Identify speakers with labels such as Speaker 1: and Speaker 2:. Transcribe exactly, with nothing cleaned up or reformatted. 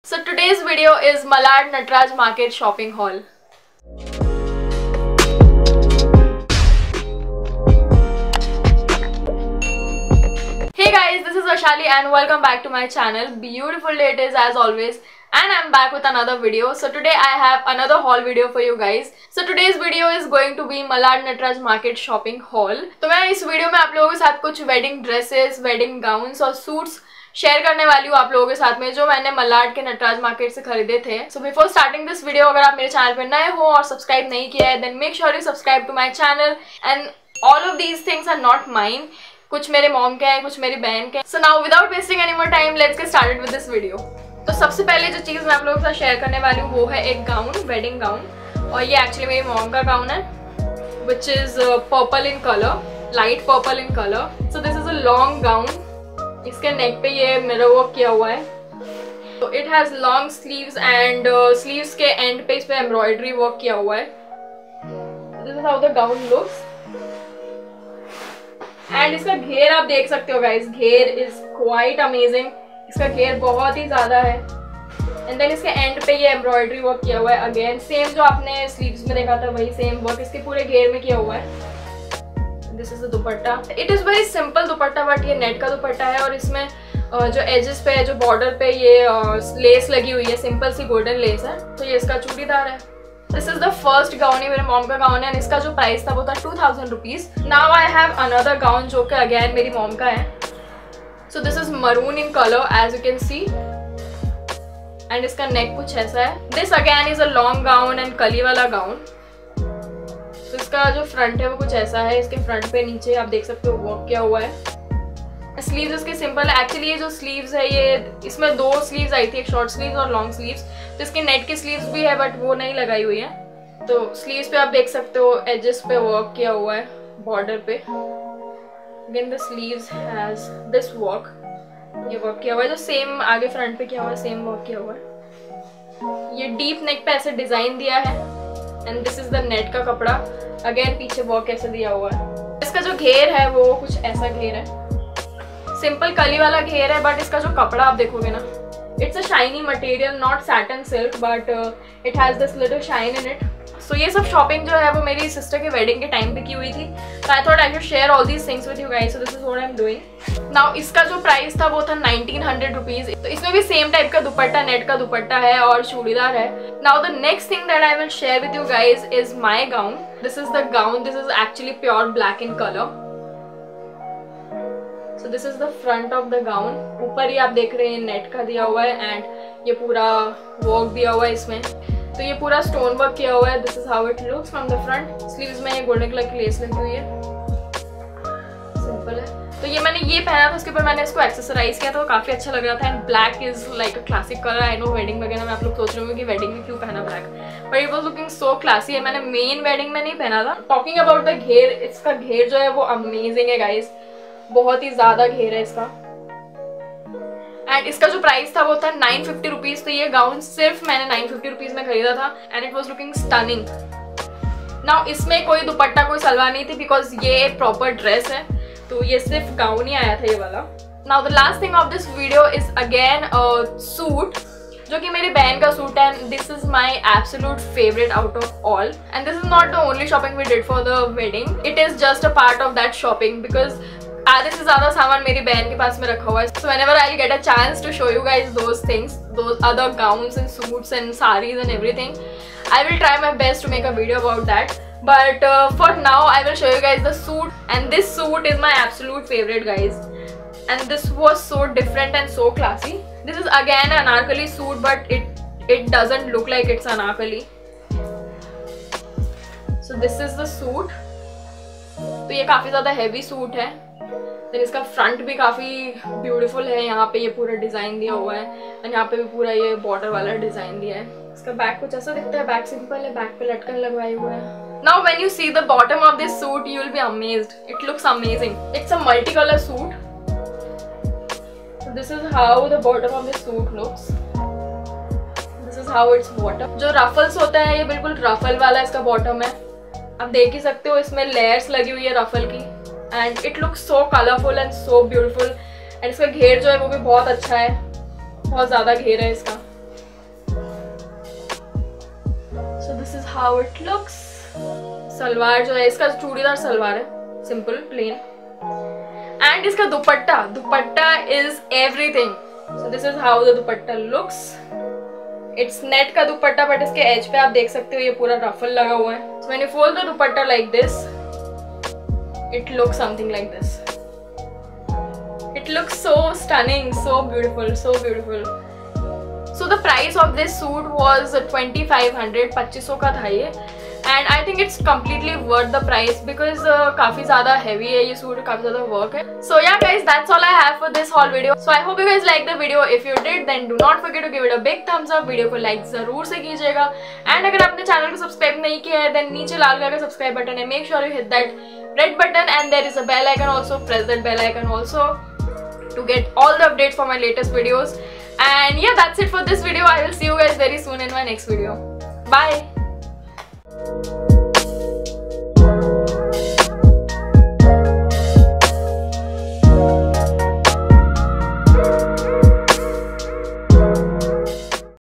Speaker 1: So today's video is Malad Nataraj Market Shopping Haul. Hey guys, this is Vaishali and welcome back to my channel. Beautiful day it is as always, and I'm back with another video. So today I have another haul video for you guys. So today's video is going to be Malad Nataraj Market Shopping Haul. तो मैं इस video में आप लोगों के साथ कुछ wedding dresses, wedding gowns और सूट्स शेयर करने वाली हूँ आप लोगों के साथ में, जो मैंने मलाड के नटराज मार्केट से खरीदे थे. So before starting this video, अगर आप मेरे चैनल पर नए हो और सब्सक्राइब नहीं किया है, then make sure you subscribe to my channel. And all of these things are not mine. कुछ मेरे मॉम के हैं, कुछ मेरी बहन के. So now without wasting any more time, let's get started with this video. तो सबसे पहले जो चीज़ मैं आप लोगों के साथ शेयर करने वाली हूँ वो है एक गाउन, वेडिंग गाउन. और ये एक्चुअली मेरी मॉम का गाउन है, which is purple in colour, light purple in colour. So this is a long gown. इसके नेक पे ये मिरर वर्क किया हुआ है. तो it has long sleeves and sleeves के एंड पे इस पे एम्ब्रॉयडरी वर्क किया हुआ है. This is how the gown looks. And इसका घेर आप देख सकते हो गाइस, घेर इज क्वाइट अमेजिंग. इसका घेर बहुत ही ज्यादा है. एंड देन इसके एंड पे ये एम्ब्रॉयडरी वर्क किया हुआ है. अगेन सेम जो आपने स्लीव्स में देखा था वही सेम वर्क इसके पूरे घेर में किया हुआ है. This is the dupatta. It is very simple dupatta, but ये नेट का दुपट्टा है. और इसमें जो एजेस पे, जो बॉर्डर पे ये लेस लगी हुई है, सिंपल सी गोल्डन लेस है. तो ये इसका चूड़ीदार है. This is the first gown, ये मेरे मॉम का गाउन है. इसका जो प्राइस था वो था two thousand rupees. Now I have another gown जो कि अगेन मेरी मॉम का है. So this is maroon in colour as you can see. And इसका नेक कुछ ऐसा है. This again is a long gown and कली वाला गाउन. तो इसका जो फ्रंट है वो कुछ ऐसा है. इसके फ्रंट पे नीचे आप देख सकते हो वर्क किया हुआ है. स्लीव्स इसके सिंपल है. एक्चुअली ये जो स्लीव्स है, ये इसमें दो स्लीव्स आई थी, एक शॉर्ट स्लीव्स और लॉन्ग स्लीव्स. तो इसके नेट की स्लीव्स भी है बट वो नहीं लगाई हुई है. तो स्लीव्स पे आप देख सकते हो एजेस पे वर्क किया हुआ है बॉर्डर पे. Again the sleeves has this work, ये वर्क किया हुआ है जो सेम आगे फ्रंट पे किया हुआ है, सेम वर्क किया हुआ है. ये डीप नेक पे ऐसे डिजाइन दिया है. And this is the net का कपड़ा. अगेन पीछे वर्क ऐसे दिया हुआ है. इसका जो घेर है वो कुछ ऐसा घेर है, सिंपल कली वाला घेर है. बट इसका जो कपड़ा आप देखोगे ना, it's a shiny material, not satin silk, but it has this little shine in it. So ये सब शॉपिंग जो है वो मेरी सिस्टर के वेडिंग के टाइम पे की हुई थी. तो I thought I should share all these things with you guys. So this is what I am doing now. इसका जो प्राइस था वो था नाइनटीन हंड्रेड रुपीज. तो इसमें भी सेम टाइप का दुपट्टा, नेट का दुपट्टा है और चूड़ीदार है. Now the next thing that I will share with you guys is my gown. This is the gown. This is actually pure black in colour. So this is the front of the gown. ऊपर ही आप देख रहे हैं net का दिया हुआ है एंड ये पूरा वर्क दिया हुआ है इसमें. तो ये पूरा स्टोन वर्क किया हुआ है. This is how it looks from the front. Sleeves में ये गोल्डन कलर की लेस लगी हुई है, सिंपल है. तो ये मैंने ये पहना था, उसके ऊपर मैंने इसको एक्सेसराइज किया था, वो काफी अच्छा लग रहा था. And black is like a classic colour. I know wedding वगैरह में आप लोग सोच रहे होंगे कि वेडिंग में क्यों पहना black, but it was looking so classy. है मैंने मेन वेडिंग में नहीं पहना था. टॉकिंग अबाउट द घेर, इसका घेर जो है वो अमेजिंग है गाइस. बहुत ही ज्यादा घेर है इसका. एंड इसका जो प्राइस था वो था नाइन फिफ्टी रुपीज. तो ये गाउन सिर्फ मैंने नाइन फिफ्टी रुपीज में खरीदा था. And it was looking stunning. Now इसमें कोई दुपट्टा, कोई सलवार नहीं थी, बिकॉज ये एक प्रॉपर ड्रेस है. तो ये सिर्फ गाउन ही आया था ये वाला. Now the last thing of this video is again a suit, जो कि मेरी बहन का सूट है. And this is my absolute favourite out of all. And this is not the only shopping we did for the wedding. It is just a part of that shopping, because आधे से ज्यादा सामान मेरी बहन के पास में रखा हुआ है. So whenever I will get a chance to show you guys those things, those other gowns and suits and saris and everything, I will try my best to make a video about that. But uh, for now I will show you guys the suit, and this suit is my absolute favorite guys. And this was so different and so classy. This is again an anarkali suit, but it it doesn't look like it's anarkali. So this is the suit. तो ये काफी ज्यादा heavy suit है. Then इसका front भी काफी beautiful है. यहाँ पे ये पूरा डिजाइन दिया हुआ है. और यहाँ पे भी पूरा ये बॉर्डर वाला डिजाइन दिया है. इसका बैक कुछ ऐसा दिखता है. बैक सिंपल है, बैक पे लटकन लगवाए हुए है. Now when you see the bottom of this suit, you will be amazed. It looks amazing. It's a multicolor suit. So this is how the bottom of this suit looks. This is how its bottom. जो ruffles होता है ये बिल्कुल ruffle वाला इसका bottom है. आप देख ही सकते हो इसमें layers लगी हुई है ruffle की. And it looks so colorful and so beautiful. And इसका घेर जो है वो भी बहुत अच्छा है. बहुत ज़्यादा घेर है इसका. This is how it looks. Salwar जो है इसका चूड़ीदार सलवार है, सिंपल प्लेन। एंड इसका dupatta, dupatta is everything. So this is how the dupatta looks. It's net का दुपट्टा, बट इसके एज पे आप देख सकते हो ये पूरा रफल लगा हुआ है। So when you fold the dupatta like this, it looks something like this. It looks so stunning, so beautiful, so beautiful. So the price of this suit was twenty five hundred, पच्चीस सौ का था ये। And I think it's completely worth the price because काफी ज्यादा heavy है ये suit, काफी ज्यादा वर्क है। So yeah guys, that's all I have for this whole video. So I hope you guys like the video. If you did then do not forget to give it a big thumbs up. Video को like जरूर से कीजिएगा। And अगर आपने channel को subscribe नहीं किया है देन नीचे लाल कलर का सब्सक्राइब बटन है, make sure you hit that red button and there is a bell icon also, press that bell icon also to get all the updates for my latest videos. And yeah, that's it for this video. I will see you guys very soon in my next video. Bye.